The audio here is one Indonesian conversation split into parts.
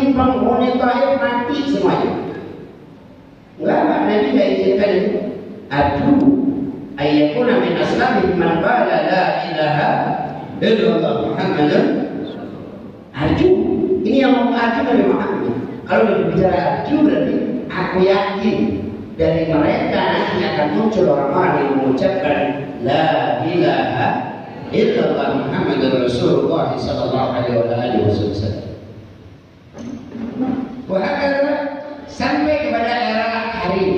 ini penghuni Taif mati semuanya. Enggak, Nabi tidak izinkan itu. Adu ayyakuna min aslabi man qala la ilaha illallah Muhammadun arju. Ini yang mau arju dari Muhammad. Kalau berbicara arju berarti aku yakin dari mereka nanti akan muncul orang-orang yang mengucapkan la ilaha illallah Muhammadur Rasulullah sallallahu alaihi wasallam. Wahakala sampai kepada era hari ini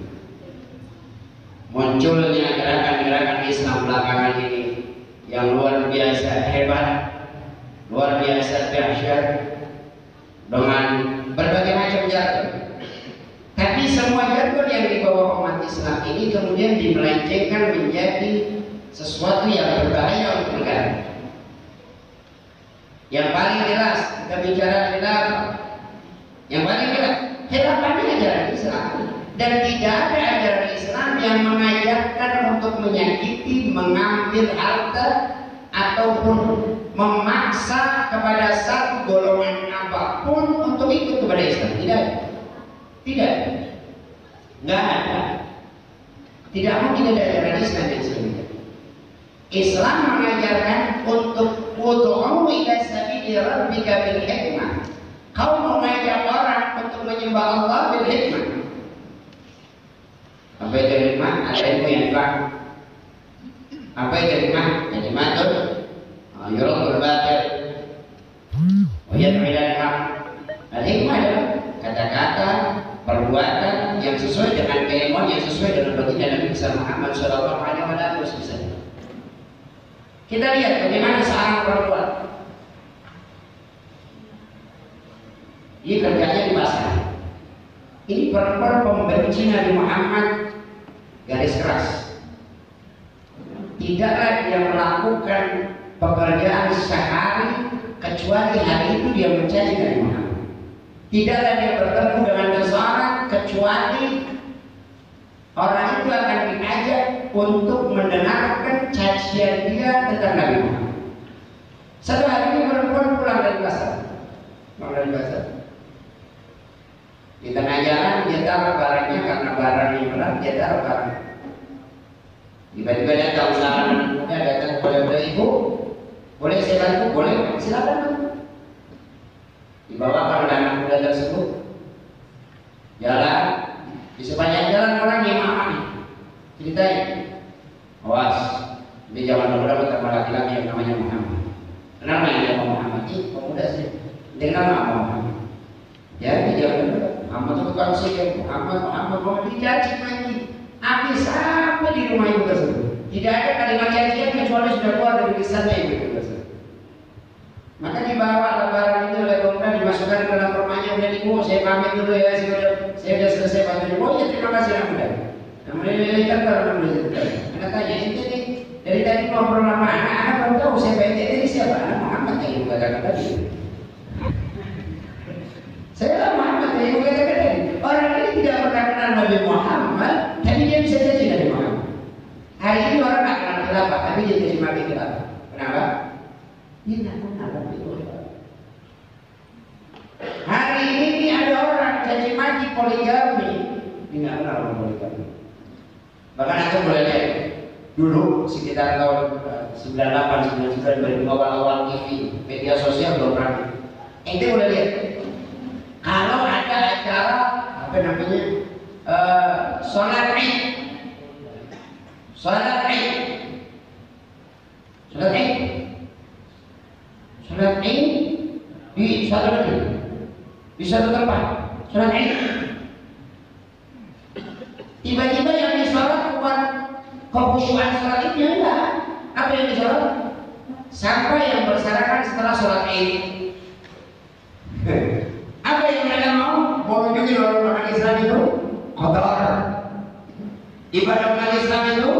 munculnya gerakan-gerakan Islam belakangan ini yang luar biasa hebat, luar biasa dahsyat dengan berbagai macam jargon. Tapi semua jargon yang dibawa umat Islam ini kemudian dimelencengkan menjadi sesuatu yang berbahaya untuk negara. Yang paling jelas kita bicara khilafah. Yang paling jelas khilafah ini ajaran Islam dan tidak ada ajaran Islam yang mengajarkan untuk menyakiti, mengambil harta ataupun memaksa kepada satu golongan apapun untuk ikut kepada Islam. Tidak, tidak, nggak ada. Tidak mungkin ada ajaran Islam yang seperti itu. Islam mengajarkan untuk ud'u ila sabili rabbika bil hikmah. Kau mengajak orang untuk menyembah Allah bil hikmah. Apa itu hikmah? Ada ilmu yang faham. Apa itu hikmah? Hikmah itu yurul batil wa yad'u ila al-haq. Al-hikmah adalah kata-kata, perbuatan yang sesuai dengan keilmuan, yang sesuai dengan baginda Nabi Muhammad sallallahu alaihi wasallam. Kita lihat bagaimana seorang perempuan. Dia kerjanya di pasar. Ini perempuan pembenci Nabi Muhammad garis keras. Tidaklah dia melakukan pekerjaan sehari kecuali hari itu dia mencaci Nabi Muhammad. Tidaklah dia bertemu dengan seseorang kecuali orang itu akan diajak untuk mendengarkan cacian dia tentang Nabi Muhammad. Satu hari ini perempuan pulang dari pasar. Di tengah jalan dia taruh barangnya karena barangnya berat, dia taruh barang. Tiba-tiba dia tahu usaha anak muda datang kepada ibu, boleh saya bantu? Boleh, silakan. Dibawa oleh anak muda tersebut. Jalan di sepanjang jalan orang yang mamam ceritain, awas, di zaman dulu bertemu laki-laki yang namanya Muhammad. Kenapa yang nama Muhammad? Pemuda sih. Dengan nama Muhammad. Ya, di zaman dulu Muhammad itu tukang sihir, Muhammad dicaci lagi. Habis sampai di rumah ibu tersebut. Tidak ada kalimat cacian kecuali sudah keluar dari lisannya ibu tersebut. Maka dibawa barang itu oleh pemuda, dimasukkan ke dalam rumahnya. Udah ibu, saya pamit dulu ya, saya sudah selesai bantu. Oh ya, terima kasih anak muda. Kemudian dia kantor, anak tanya, ini nih dari tadi ngobrol sama anak baru tahu siapa ini siapa? Anak Muhammad yang ibu katakan tadi. Saya lah Muhammad yang ibu katakan tadi. Orang ini tidak pernah kenal Nabi Muhammad, tapi dia bisa jadi Nabi Muhammad. Hari ini orang tak kenal khilafah, tapi dia jadi mati khilafah. Kenapa? Dia tak kenal Nabi Muhammad. Hari ini ada orang caci maki poligami, dia tak kenal orang poligami. Bahkan aku boleh lihat dulu sekitar tahun 98, 99 awal-awal TV, media sosial belum ramai. Ente boleh lihat kalau ada acara apa namanya sholat Id, sholat Id di suatu negeri, di suatu tempat, sholat Id. Tiba-tiba yang disolat bukan kekhusyuan sholat Idnya, enggak. Apa yang disolat? Sampai yang bersarakan setelah sholat Id. Apa yang mereka mau? Mau menunjukin orang Islam itu kotor. Ibadah umat Islam itu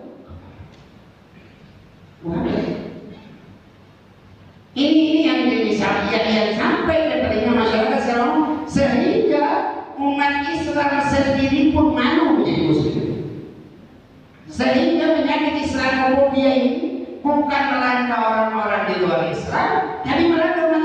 ini yang jadi syariat yang sampai ke telinga masyarakat sekarang, sehingga umat Islam sendiri pun malu menjadi muslim. Sehingga penyakit Islamofobia ini bukan melanda orang-orang di luar Islam, tapi melanda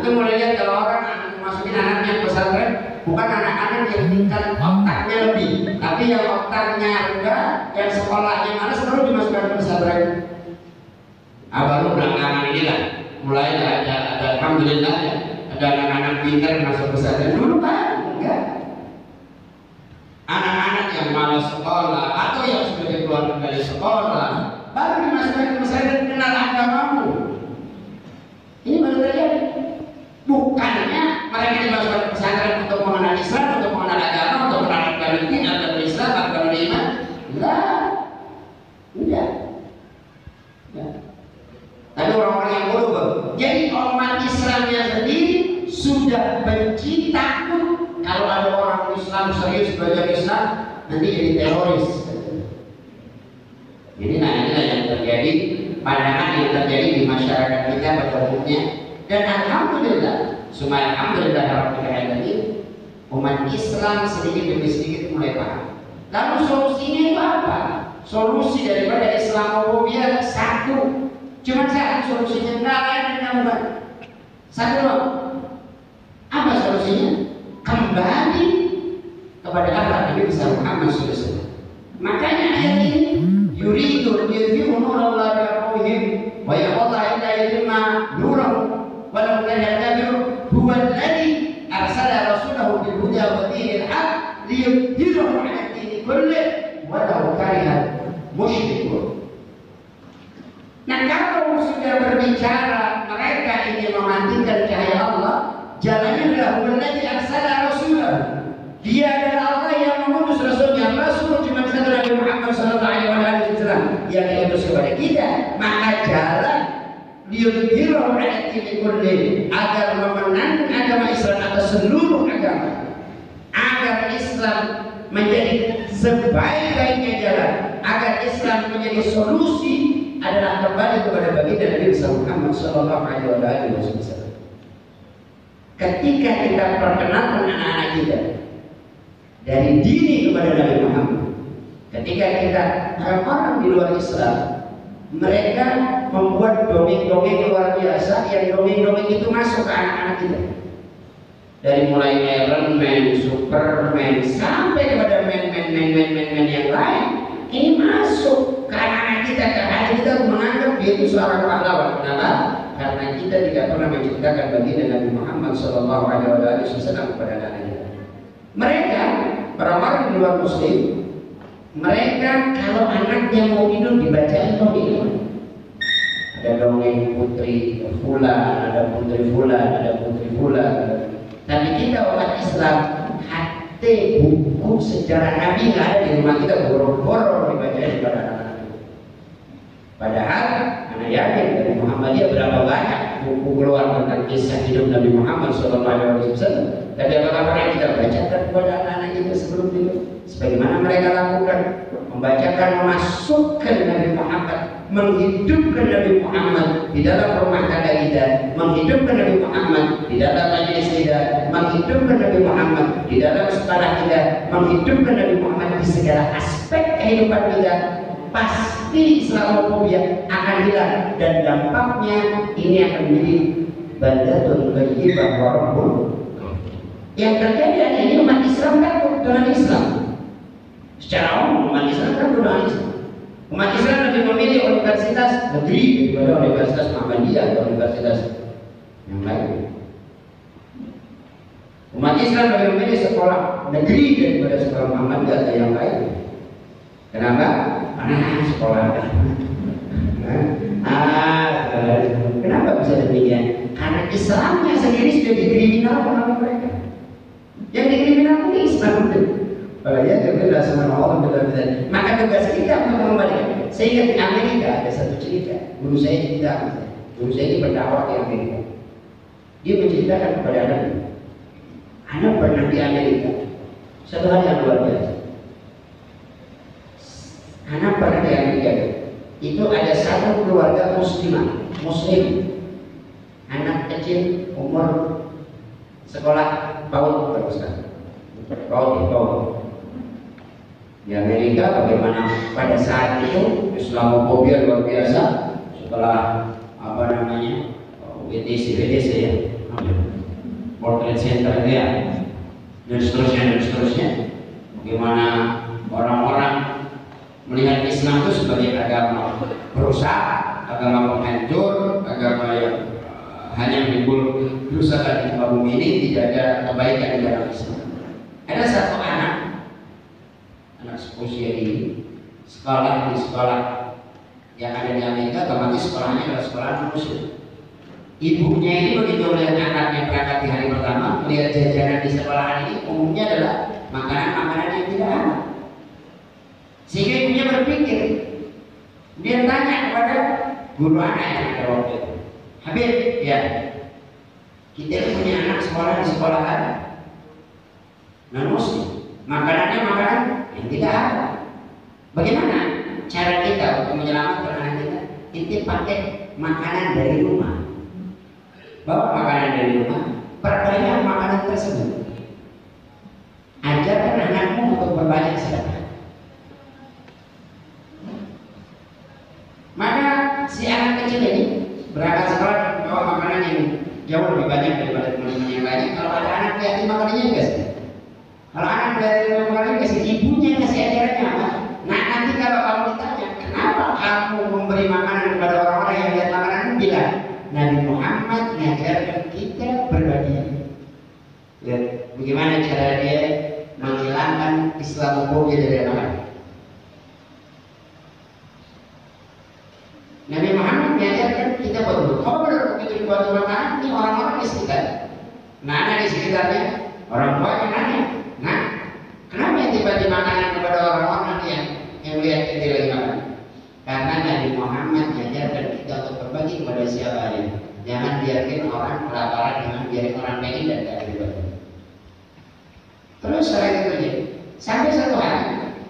Antum mulai lihat kalau orang masukin anaknya ke pesantren, bukan anak-anak yang tingkat otaknya lebih, tapi yang otaknya rendah, yang sekolahnya malas baru dimasukkan ke pesantren. Baru belakangan inilah mulai ada alhamdulillah ya, ada anak-anak pintar masuk pesantren. Dulu kan enggak. Anak-anak yang malas sekolah atau yang sudah dikeluarkan dari sekolah baru dimasukkan ke pesantren, kenal agamamu. Ini baru terjadi. Bukannya mereka dimasukkan ke pesantren untuk mengenal Islam, untuk mengenal agama, untuk mengenal agama atau Islam atau iman. Enggak. Tapi orang-orang yang bodoh. Jadi umat Islamnya sendiri sudah benci, takut kalau ada orang Islam serius belajar Islam nanti jadi teroris. Inilah yang terjadi, pandangan yang terjadi di masyarakat kita pada umumnya. Dan alhamdulillah, summa alhamdulillah rabbil alamin, umat Islam sedikit demi sedikit mulai paham. Lalu solusinya itu apa? Solusi daripada Islamophobia satu. Cuma satu solusinya, nggak lain dan bukan. Satu loh. Apa solusinya? Kembali kepada apa Nabi Muhammad SAW. Makanya ayat ini yuridu yudhi'u nurallahi bi afwahihim wa yaqulu illa yutimma nurahu walau kana al-kafiru huwa alladhi arsala rasulahu bil huda wa dinil haqq liyudhhirahu 'ala ad-din kullihi walau kariha musyrikun. Nah, kalau sudah berbicara mereka ingin mematikan cahaya Allah, jalannya adalah huwallazi arsala rasulahu. Dia adalah Allah yang mengutus rasulnya. Rasul cuma satu, Nabi Muhammad SAW yang diutus kepada kita. Maka jalan liyudhhirahu 'ala ad-din kullihi, agar memenangkan agama Islam atas seluruh agama, agar Islam menjadi sebaik-baiknya jalan, agar Islam menjadi solusi adalah kembali kepada baginda Nabi Muhammad SAW. Ketika kita perkenalkan anak-anak kita dari dini kepada Nabi Muhammad, ketika kita orang di luar Islam, mereka membuat dongeng-dongeng luar biasa, yang dongeng-dongeng itu masuk ke anak-anak kita. Dari mulai Iron Man, Superman, sampai kepada men yang lain, ini masuk ke anak-anak kita, ke hati kita menganggap dia itu seorang pahlawan. Kenapa? Karena kita tidak pernah menceritakan baginda Nabi Muhammad SAW kepada anak-anak kita. Mereka, orang-orang di luar Muslim, mereka kalau anaknya mau minum dibacain dongeng. Ada dongeng putri fulan, ada putri fulan, ada putri fulan. Tapi kita umat Islam, hati buku sejarah Nabi nggak ada di rumah kita, boro-boro dibacain kepada anak-anak. Padahal anak yakin dari Muhammadiyah berapa banyak buku keluar tentang kisah hidup Nabi Muhammad SAW. Tapi apakah pernah kita bacakan kepada anak-anak kita sebelum itu? Sebagaimana mereka lakukan, membacakan, memasukkan Nabi Muhammad, menghidupkan Nabi Muhammad di dalam rumah tangga kita, menghidupkan Nabi Muhammad di dalam majelis kita, menghidupkan Nabi Muhammad di dalam sekolah kita, menghidupkan Nabi Muhammad di segala aspek kehidupan kita. Pasti Islamophobia akan hilang dan dampaknya ini akan menjadi baldatun thayyibah wa rabbun. Yang terjadi adalah ini umat Islam takut dengan Islam. Secara umum umat Islam takut dengan Islam. Umat Islam lebih memilih universitas negeri daripada universitas Muhammadiyah atau universitas yang lain. Umat Islam lebih memilih sekolah negeri daripada sekolah Muhammadiyah atau yang lain. Kenapa? Karena sekolah. Kenapa bisa demikian? Karena Islamnya sendiri sudah dikriminalkan oleh mereka. Yang dikriminalkan itu Islam itu. Ya, kita sama Allah benar-benar. Maka tugas kita untuk mengembalikan. Saya ingat di Amerika ada satu cerita. Guru saya cerita, guru saya ini berdakwah di Amerika. Dia menceritakan kepada anak pernah di Amerika. Satu hal yang luar biasa. Anak pernah di Amerika. Itu ada satu keluarga muslimah, muslim. Anak kecil umur sekolah PAUD barusan. PAUD. Di Amerika bagaimana pada saat itu Islamophobia luar biasa setelah WTC ya, World Trade Center itu ya, dan seterusnya. Bagaimana orang-orang melihat Islam itu sebagai agama perusak, agama penghancur, agama yang hanya menimbul kerusakan di muka bumi ini, tidak ada kebaikan di dalam Islam. Ada satu anak seusia ini sekolah di sekolah yang ada di Amerika, otomatis sekolahnya adalah sekolah muslim. Ibunya ini begitu melihat anaknya berangkat di hari pertama, melihat jajanan di sekolahan ini umumnya adalah makanan-makanan yang tidak halal. Sehingga ibunya berpikir, dia tanya kepada guru anak yang ada waktu itu, Habib, ya, kita punya anak sekolah di sekolahan non-muslim, makanannya makanan yang tidak halal. Bagaimana cara kita untuk menyelamatkan anak kita? Kita pakai makanan dari rumah. Bawa makanan dari rumah, perbanyak makanan tersebut. Ajarkan anakmu untuk berbanyak sedekah. Maka si anak kecil ini berangkat sekolah bawa makanan yang jauh lebih banyak daripada teman-teman yang lainnya. Kalau ada anak yatim makanannya dikasih. Kalau anak yatim makanannya dikasih, ibunya kasih ajarannya apa? Nah, nanti kalau kamu ditanya, kenapa kamu memberi makanan kepada orang-orang yang lihat makanan, bilang Nabi Muhammad mengajarkan kita berbagi. Ya, bagaimana cara dia menghilangkan Islamophobia dari anak-anak? Nabi Muhammad mengajarkan kita buat kalau begitu dibuat makanan, ini orang-orang di sekitar. Nah, ada di sekitarnya orang tua yang nanya, nah, kenapa yang tiba-tiba makanan kepada orang-orang yang lihat kita lagi makan? Karena Nabi Muhammad mengajarkan kita untuk berbagi kepada siapa aja. Jangan biarkan orang kelaparan, jangan biarkan orang pengen dan tidak berbagi. Terus selain itu aja, sampai satu hari,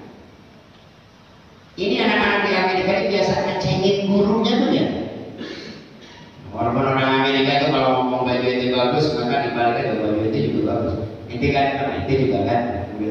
ini anak-anak di Amerika ini biasa ngecengin gurunya tuh ya. Walaupun orang Amerika itu kalau ngomong baju itu bagus, maka dibaliknya baju itu juga bagus. Inti kan, itu juga kan.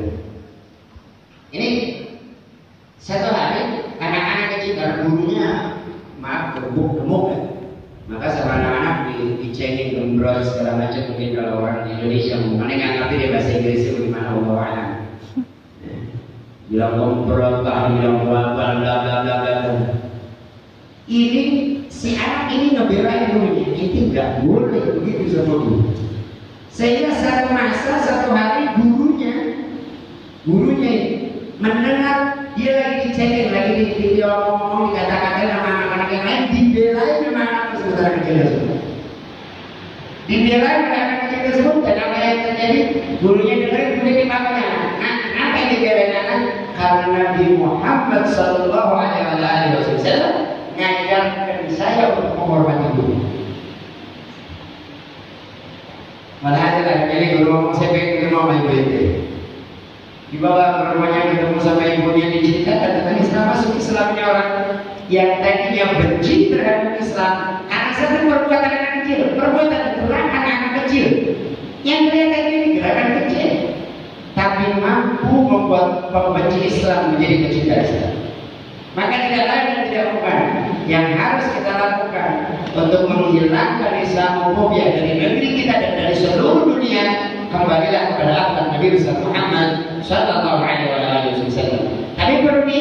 Ini satu hari anak-anak kecil karena gurunya maaf gemuk kan, maka sama anak-anak dicengin gembros segala macam. Mungkin kalau orang di Indonesia ngomongnya nggak ngerti dia bahasa Inggrisnya bagaimana Allah alam. Bilang gembros, bilang bla bla bla bla bla. Ini si anak ini ngebelain gurunya, itu nggak boleh begitu sama guru. Sehingga satu masa satu hari gurunya mendengar dia lagi dicengin, lagi diomong, dikata-katain sama anak-anak yang lain, dibelain sama anak tersebut, anak kecil tersebut. Dibelain oleh anak kecil tersebut, dan apa yang terjadi? Gurunya dengerin, kemudian dipanggilnya. Nah, kenapa yang dibelain anak? Karena Nabi Muhammad Sallallahu Alaihi Wasallam ngajarkan saya untuk menghormati guru. Malah ada jadi guru ngomong, saya pengen ketemu sama ibu itu. Dibawa ke rumahnya, ketemu sama ibunya, diceritakan tentang Islam. Masuk Islamnya orang yang tadinya benci terhadap Islam. Anak saya itu perbuatan anak kecil, perbuatan gerakan anak kecil yang kelihatan ini gerakan kecil, tapi mampu membuat pembenci Islam menjadi pecinta Islam. Maka tidak lain dan tidak bukan yang harus kita lakukan untuk menghilangkan Islamophobia dari negeri kita dan dari seluruh dunia. Kembalilah kepada Nabi Muhammad Sallallahu Alaihi Wasallam. Tapi perlu